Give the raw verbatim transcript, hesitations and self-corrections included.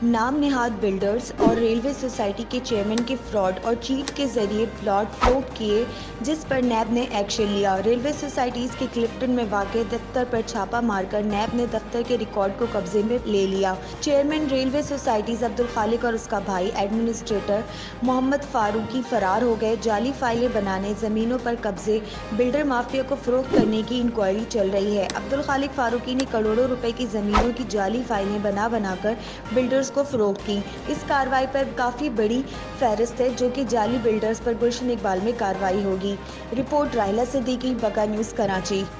नाम नेहाद बिल्डर्स और railway society के चेयरमैन के फ्रॉड और चीट के जरिए प्लॉट फ्लोट किए, जिस पर नैब ने एक्शन लिया। रेलवे सोसाइटीज़ के क्लिफ्टन में वाक़े दफ्तर पर छापा मारकर नैब ने दफ्तर के रिकॉर्ड को कब्जे में ले लिया। चेयरमैन रेलवे सोसाइटीज़ अब्दुल खालिक और उसका भाई एडमिनिस्ट्रेटर मोहम्मद फारूकी फरार हो गए। जाली फाइलें बनाने, ज़मीनों पर कब्जे, बिल्डर माफिया को फ़रोख्त करने की इंक्वायरी चल रही है। अब्दुल खालिक फारूकी ने करोड़ों रुपए की ज़मीनों की जाली फाइलें बना बनाकर बिल्डर्स को फ़रोख्त की। इस कार्रवाई पर काफ़ी बड़ी फहरिस्त है, जो कि जाली बिल्डर्स पर गुलशन इकबाल में कार्रवाई होगी। रिपोर्ट राहिला सिद्दीकी, बका न्यूज़, कराची।